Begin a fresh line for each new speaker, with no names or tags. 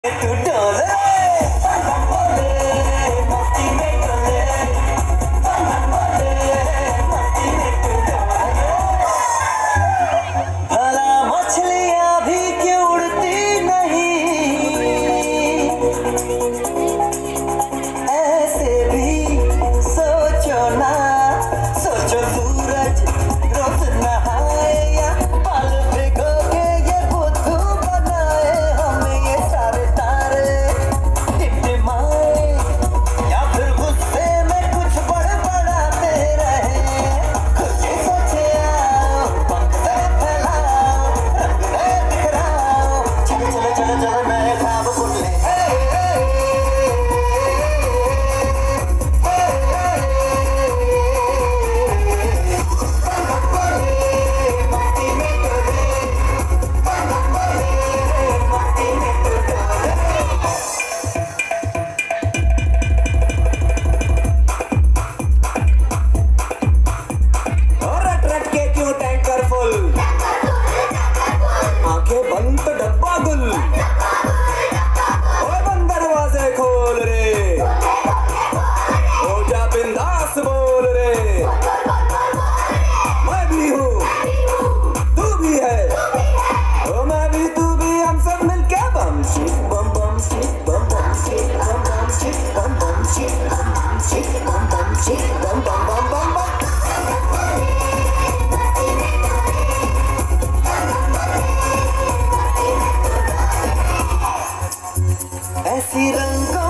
आंखें बंद तो डब्बा गुल, ओए बंद दरवाजे खोल रे, हो जा बिंदास बोल रे, मैं भी हूँ तू भी है, ओ मैं भी तू भी, हम सब मिलके बम शिट बम बम शिट बम बम शिट बम बम शिट बम बम शिट बम बम शिट बम बम शिट बम बम बम बम बम। ऐसी रंग